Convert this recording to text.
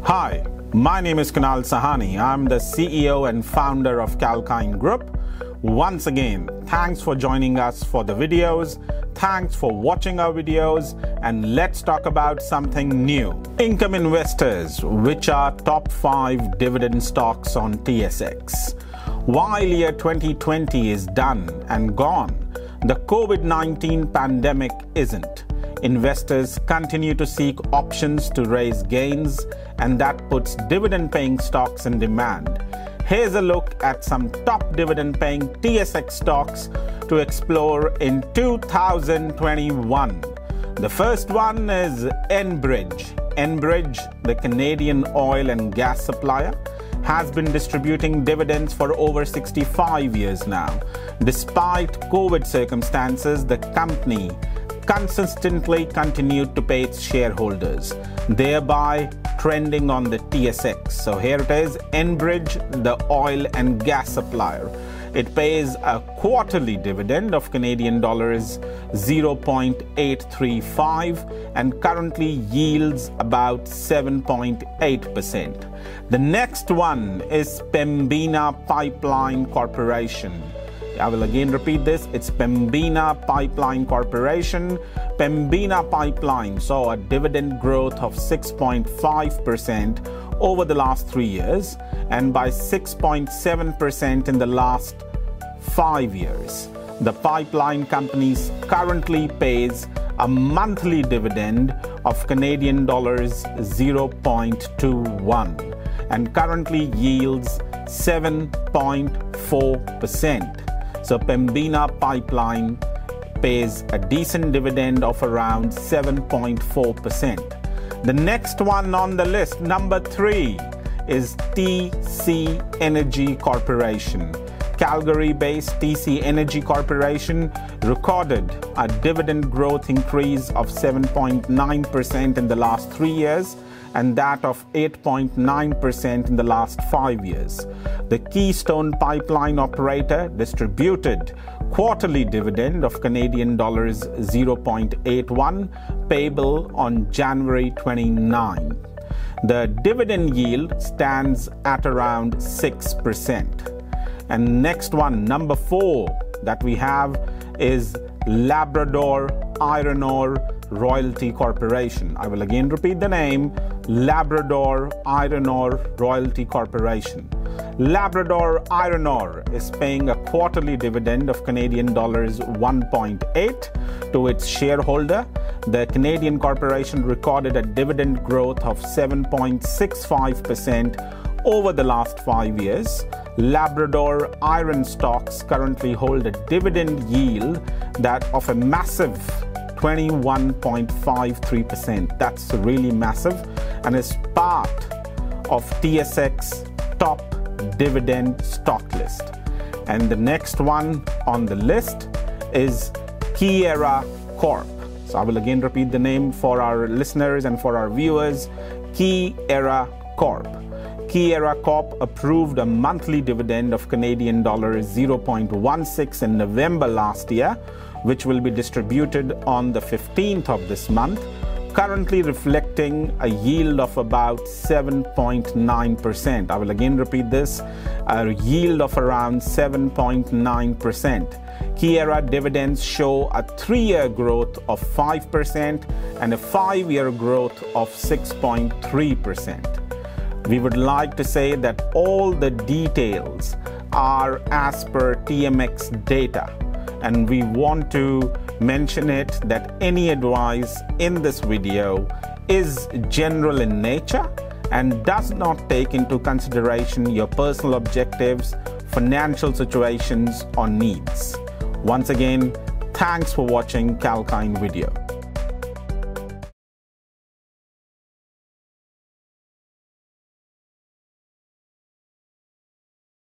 Hi, my name is Kunal Sahani. I'm the CEO and founder of Kalkine Group. Once again, thanks for joining us for the videos. Thanks for watching our videos, and let's talk about something new. Income investors, which are top 5 dividend stocks on TSX. While year 2020 is done and gone, the COVID-19 pandemic isn't. Investors continue to seek options to raise gains, and that puts dividend-paying stocks in demand. Here's a look at some top dividend-paying TSX stocks to explore in 2021. The first one is Enbridge. Enbridge, the Canadian oil and gas supplier, has been distributing dividends for over 65 years now. Despite COVID circumstances, the company consistently continued to pay its shareholders, thereby trending on the TSX. So here it is, Enbridge, the oil and gas supplier. It pays a quarterly dividend of Canadian dollars 0.835 and currently yields about 7.8%. The next one is Pembina Pipeline Corporation. I will again repeat this. It's Pembina Pipeline Corporation. Pembina Pipeline saw a dividend growth of 6.5% over the last 3 years and by 6.7% in the last 5 years. The pipeline company currently pays a monthly dividend of Canadian dollars 0.21 and currently yields 7.4%. So Pembina Pipeline pays a decent dividend of around 7.4%. The next one on the list, number 3, is TC Energy Corporation. Calgary-based TC Energy Corporation recorded a dividend growth increase of 7.9% in the last 3 years and that of 8.9% in the last 5 years. The Keystone Pipeline operator distributed quarterly dividend of Canadian dollars 0.81 payable on January 29. The dividend yield stands at around 6%. And next one, number 4 that we have is Labrador Iron Ore Royalty Corporation. I will again repeat the name, Labrador Iron Ore Royalty Corporation. Labrador Iron Ore is paying a quarterly dividend of Canadian dollars 1.8 to its shareholder. The Canadian corporation recorded a dividend growth of 7.65% over the last 5 years. Labrador iron stocks currently hold a dividend yield that of a massive 21.53%. That's really massive and is part of TSX top dividend stock list. And the next one on the list is Keyera Corp. So I will again repeat the name for our listeners and for our viewers. Keyera Corp. Keyera Corp approved a monthly dividend of Canadian dollars 0.16 in November last year, which will be distributed on the 15th of this month, currently reflecting a yield of about 7.9%. I will again repeat this, a yield of around 7.9%. Keyera dividends show a 3-year growth of 5% and a 5-year growth of 6.3%. We would like to say that all the details are as per TMX data, and we want to mention it that any advice in this video is general in nature and does not take into consideration your personal objectives, financial situations, or needs. Once again, thanks for watching Kalkine video.